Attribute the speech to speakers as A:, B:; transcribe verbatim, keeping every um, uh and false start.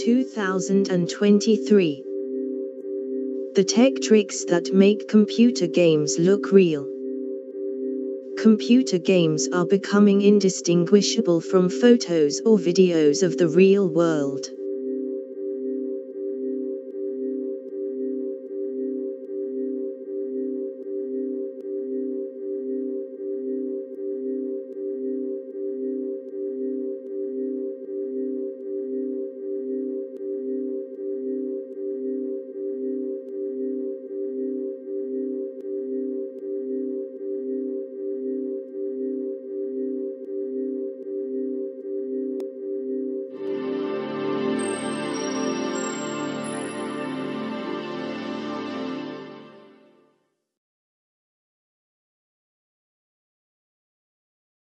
A: two thousand twenty-three. The tech tricks that make computer games look real. Computer games are becoming indistinguishable from photos or videos of the real world.